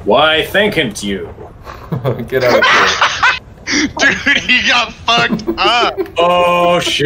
Why, thankn't you? Get out of here. Dude, he got fucked up. Oh, shit.